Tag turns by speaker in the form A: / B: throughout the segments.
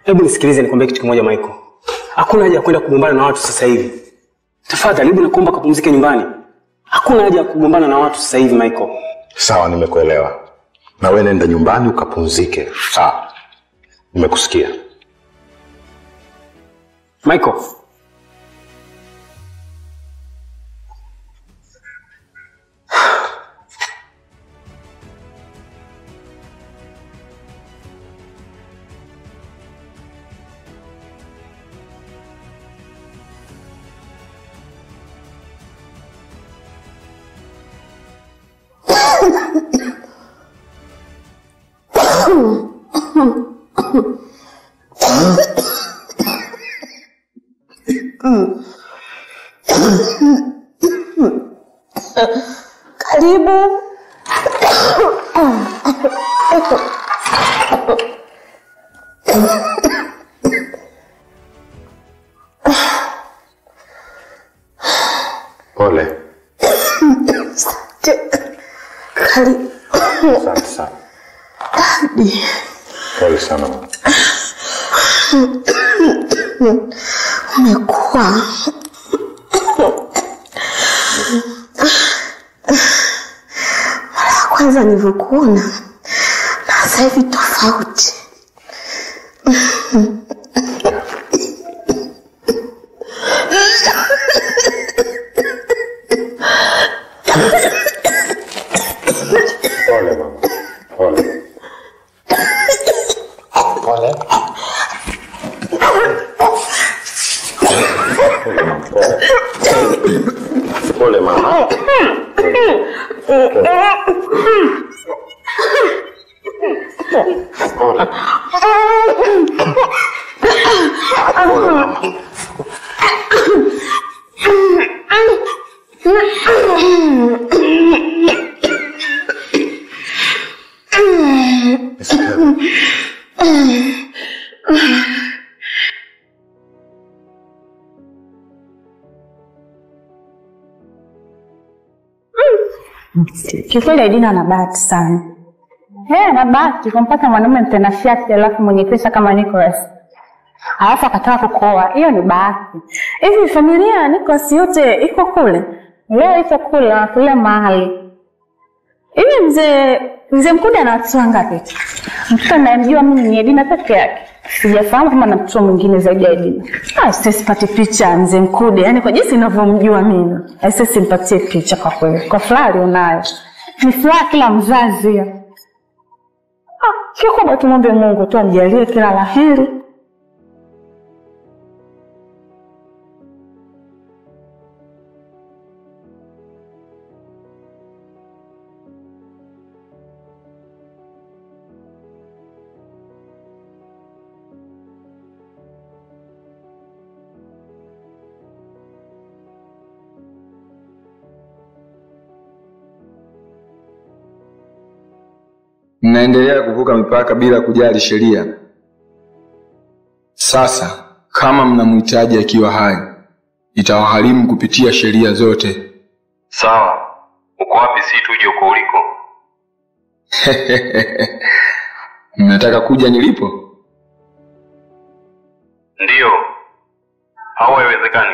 A: Hebu nisikilize nikwambie kitu kimoja Michael. Hakuna haja ya kwenda kugombana na watu sasa hivi. Tafadhali hebu nakuomba kapumzike nyumbani. Hakuna haja ya kugombana na watu sasa hivi Michael.
B: Sawa, nimekuelewa. Na wewe nenda nyumbani ukapumzike. Sawa. Nimekusikia.
A: Michael.
C: Karibu.
B: Pole.
C: Karibu.
B: Asante sana. Pole sana.
C: Umekuwa mara ya kwanza nilivyokuona na sasa hivi tofauti.
B: Pole mama. Pole. Pole. Pole mama.
D: Kikweli Edina ana bahati sana. Ana bahati kumpata mwanamume mtanashati alafu mwenye pesa kama Nicholas. Alafu akataka kukoa. Hiyo ni bahati. Hivi familia Nicholas yote iko kule. Leo iko kule mahali. Hivi mzee Mkude ana watu wangapi? Mtoto anayemjua mimi ni Edina peke yake. Sijafahamu kama na mtoto mwingine zaidi ya Edina. Sipati picha mzee Mkude, yani kwa jinsi ninavyomjua mimi. Simpatie picha kwa kweli. Kwa fulani unayo. Ni furaha kila mzazi. Kikubwa tumwombe Mungu tu amjalie kila laheri.
E: Mnaendelea kuvuka mipaka bila kujali sheria. Sasa kama mnamhitaji akiwa hai, itawagharimu kupitia sheria zote.
F: Sawa. Uko wapi si tuje uko uliko?
E: Mnataka kuja nilipo?
F: Ndiyo. Haiwezekani.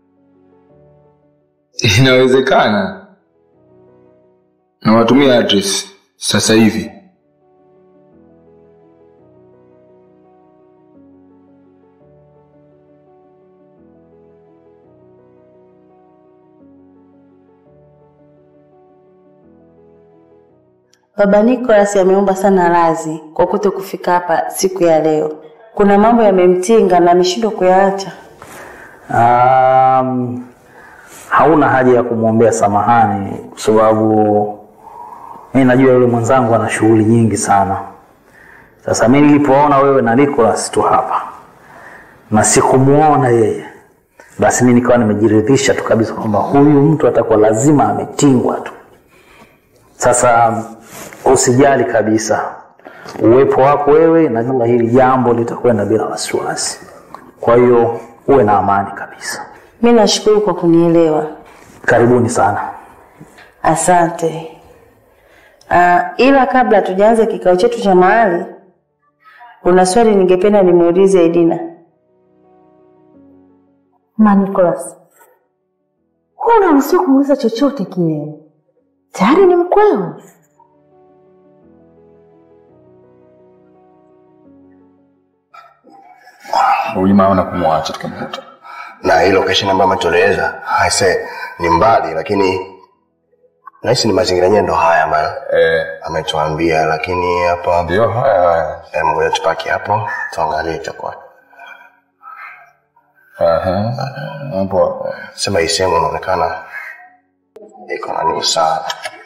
E: Inawezekana. Nawatumia address sasa hivi.
C: Baba Nicholas ameomba sana radhi kwa kutokufika hapa siku ya leo. Kuna mambo yamemtinga na ameshindwa kuyaacha.
G: Hauna haja ya kumwombea samahani kwa sababu mimi najua yule mwenzangu ana shughuli nyingi sana. Sasa mimi nilipoona wewe na Nicholas tu hapa na sikumuona yeye, basi mimi nikawa nimejiridhisha tu kabisa kwamba huyu mtu atakuwa lazima ametingwa tu. Sasa usijali kabisa. Uwepo wako wewe najua hili jambo litakwenda bila wasiwasi. Kwa hiyo uwe na amani kabisa.
C: Mimi nashukuru kwa kunielewa.
G: Karibuni sana.
C: Asante. Ila kabla tujaanza kikao chetu cha mahali, Kuna swali ningependa nimuulize Edina.
D: Nicholas, huna usiku kumuuliza chochote kile. Tayari ni mkweo.
E: Huyu maana kumwacha tukamkuta.
H: Na hilo location ambayo ametueleza, ni mbali lakini nahisi ni mazingira yenyewe ndo haya ambayo ametuambia, lakini hapa
E: ndio haya.
H: Ngoja tupaki hapo tuangalie itakuwa.
E: Hapo
H: sema hii sehemu inaonekana iko na nini sana.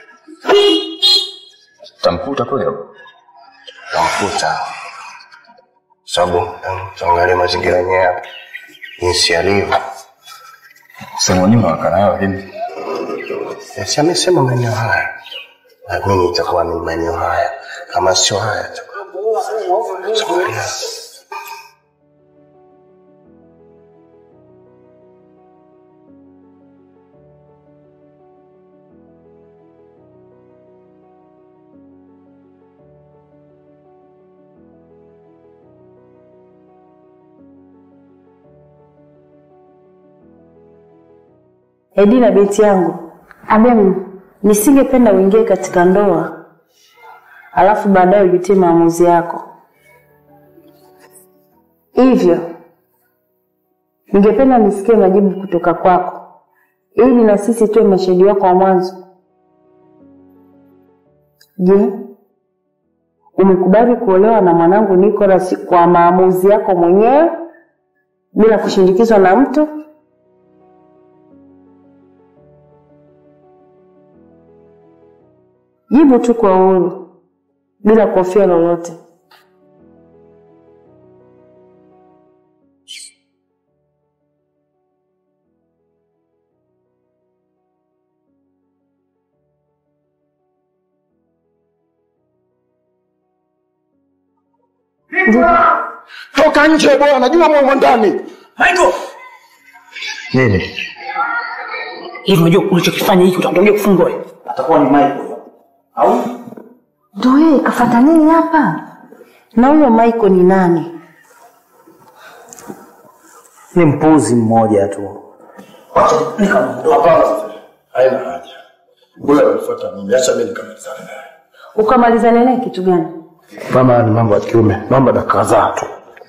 E: Tamkuta kweli?
H: Tamkuta. Sababu tuangalie mazingira yenyewe hapa. Jinsi yalivyo.
E: Sema nyuma wakanayo lakini
H: amesema maeneo haya. Lakini itakuwa ni maeneo haya. Kama sio haya itakuwa.
C: Edina binti yangu, nisingependa uingie katika ndoa alafu baadaye ujutie maamuzi yako. Hivyo ningependa nisikie majibu kutoka kwako ili na sisi tuwe mashahidi wako wa mwanzo. Je, umekubali kuolewa na mwanangu Nicholas kwa maamuzi yako mwenyewe bila kushindikizwa na mtu? Jibu tu kwa uhuru bila kofia lolote.
B: Toka nje bwana, najua mwa ndani.
A: Michael!
B: Nini?
A: Hivi unajua ulichokifanya hiki utakuja kufungwa wewe.
G: Atakuwa ni Michael. Au?
C: Ndio yeye kafuata nini hapa? Na huyo Michael ni nani?
G: Ni mpuzi mmoja tu.
B: Acha nikaondoka. Hapana. Haina haja. Bora unifuata mimi, acha mimi nikamalizane naye.
C: Ukamalizane naye kitu gani?
B: Mama, ni mambo ya kiume, mambo ya kadhaa tu.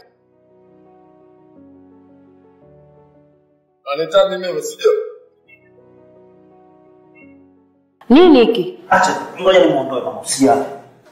B: Anataka mimi usije.
C: Nini hiki?
G: Acha ngoja nimuondoe mama, usijali.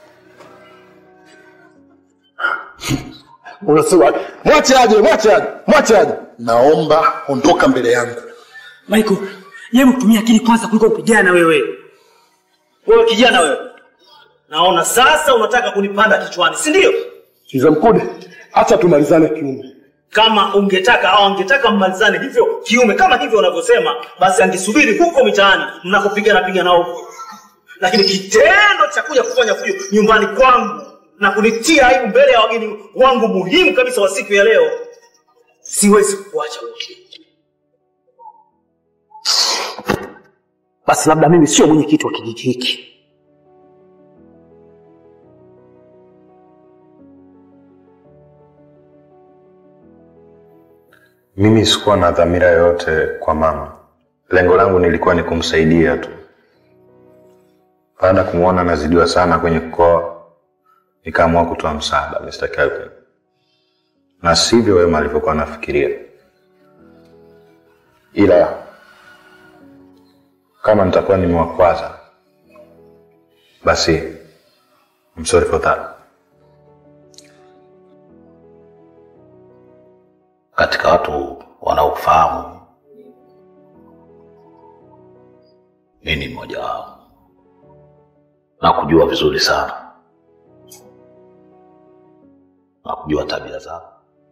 B: Unasema mwache aje. Naomba ondoka mbele yangu.
A: Michael, yeye mtumia akili kwanza kuliko kupigana wewe.
I: Wewe kijana wewe. Naona sasa unataka kunipanda kichwani, si ndio?
B: Kiza Mkude, acha tumalizane kiume.
I: Kama ungetaka au angetaka mmalizane hivyo kiume kama hivyo unavyosema, basi angesubiri huko mitaani mnakopigana huko. Lakini kitendo cha kuja kufanya fujo nyumbani kwangu na kunitia aibu mbele ya wageni wangu muhimu kabisa wa siku ya leo, siwezi kuacha wewe.
A: Basi labda mimi sio mwenyekiti wa kijiji hiki.
B: Mimi sikuwa na dhamira yoyote kwa mama. Lengo langu nilikuwa ni kumsaidia tu. Baada ya kumuona anazidiwa sana kwenye kukoa, nikaamua kutoa msaada Mr. Kelvin. Na sivyo Wema alivyokuwa anafikiria. Ila kama nitakuwa nimewakwaza, basi I'm sorry for that.
J: Katika watu wanaofahamu mimi ni mmoja wao na kujua vizuri sana na kujua tabia zao.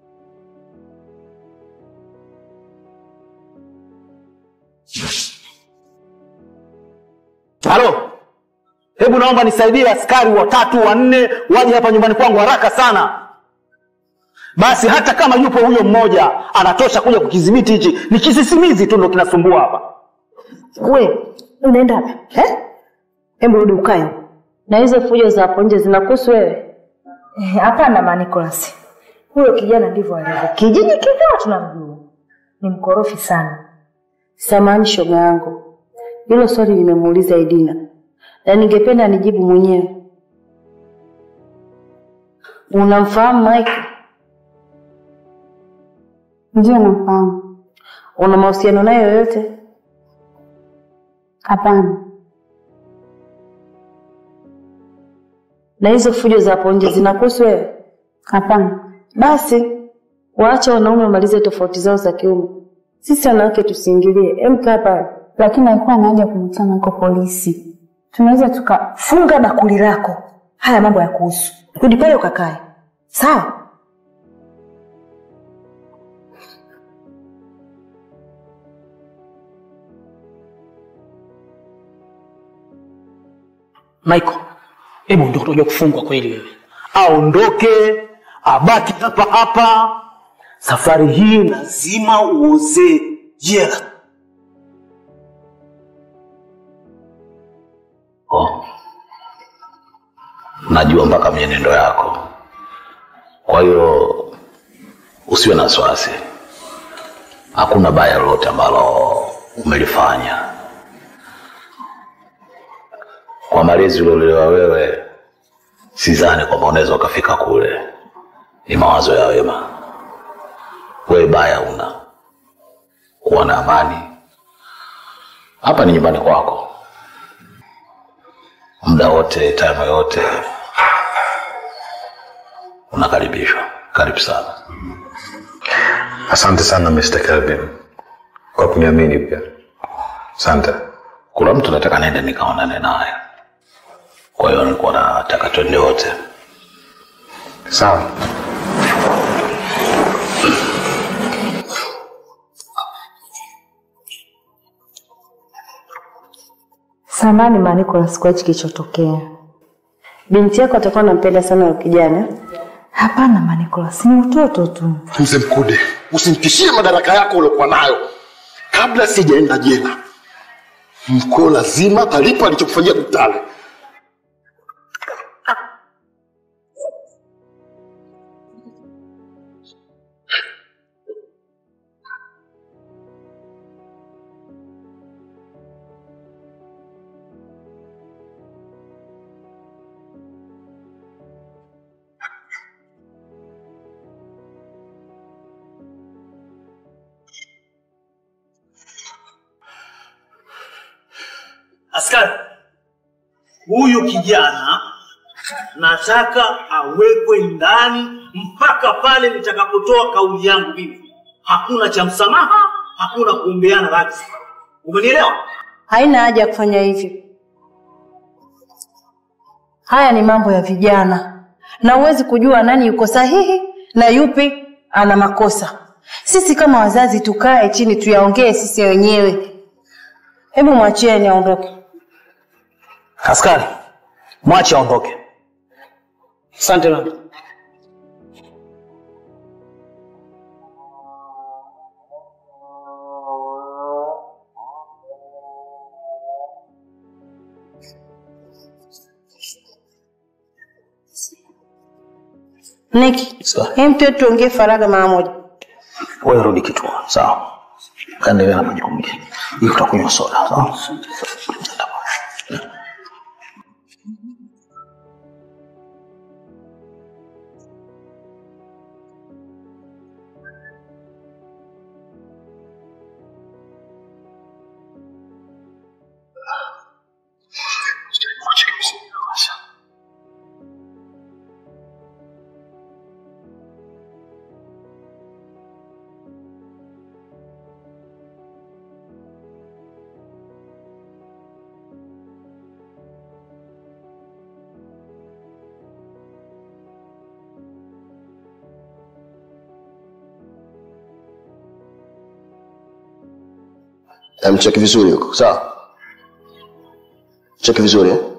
G: Halo. Hebu naomba nisaidie askari 3 4 waje hapa nyumbani kwangu haraka sana. Basi hata kama yupo huyo mmoja anatosha kuja kukidhibiti hichi. Ni kisisimizi tu ndo kinasumbua hapa.
C: We, unaenda wapi? Hebu rudi ukae. Na hizo fujo za hapo nje zinakuhusu wewe?
K: Hapana ma Nicholas. Huyo kijana ndivyo alivyo. Kijiji kizima tunamjua. Ni mkorofi sana.
C: Samahani shoga yangu. Hilo swali nimemuuliza Edina. Na ningependa nijibu mwenyewe. Unamfahamu Mike?
D: Ndio namfahamu.
C: Una mahusiano naye yoyote?
D: Hapana.
C: Na hizo fujo za hapo nje zinakuhusu wewe?
D: Hapana.
C: Basi waache wanaume wamalize tofauti zao za kiume. Sisi wanawake tusiingilie. Kaa pale.
D: Lakini alikuwa na haja kumtana kwa polisi. Tunaweza
K: tukafunga bakuli lako. Haya mambo ya kuhusu. Rudi pale ukakae. Sawa?
I: Michael, hebu ndio utakuja kufungwa kweli wewe. Aondoke, abaki hapa hapa. Safari hii lazima uoze jela.
J: Najua mpaka mienendo yako. Kwa hiyo usiwe na wasiwasi. Hakuna baya lolote ambalo umelifanya. Kwa malezi uliolelewa wewe, sidhani kwamba unaweza ukafika kule. Ni mawazo ya wema. Wewe baya una. Kuwa na amani. Hapa ni nyumbani kwako. Muda wote, time yote unakaribishwa. Karibu sana.
B: Asante sana Mr. Kelvin kwa kuniamini pia. Asante.
J: Kuna mtu nataka nende nikaonane naye. Kwa hiyo nilikuwa nataka twende wote.
B: Sawa.
K: Samahani ma Nicholas kwa hicho kilichotokea.
C: Binti yako atakuwa anampenda sana yule kijana?
K: Hapana ma Nicholas, ni utoto tu.
L: Mzee Mkude, usimtishie madaraka yako uliokuwa nayo. Kabla sijaenda jela, mko lazima talipa alichokufanyia Kutale.
I: Askari, huyu kijana nataka awekwe ndani mpaka pale nitakapotoa kauli yangu mimi. Hakuna cha msamaha, hakuna kuombeana radhi. Umenielewa?
C: Haina haja ya kufanya hivyo. Haya ni mambo ya vijana. Na huwezi kujua nani yuko sahihi na yupi ana makosa. Sisi kama wazazi tukae chini tuyaongee sisi wenyewe. Hebu mwachieni aondoke.
I: Askari, mwache aondoke. Asante mama.
C: Niki, mtu tuongee faragha mara moja.
G: Wewe rudi kituo, sawa? Kaendelea na majukumu mengine. Ili tutakunywa soda, sawa?
H: Cheki vizuri huko, sawa? Cheki vizuri.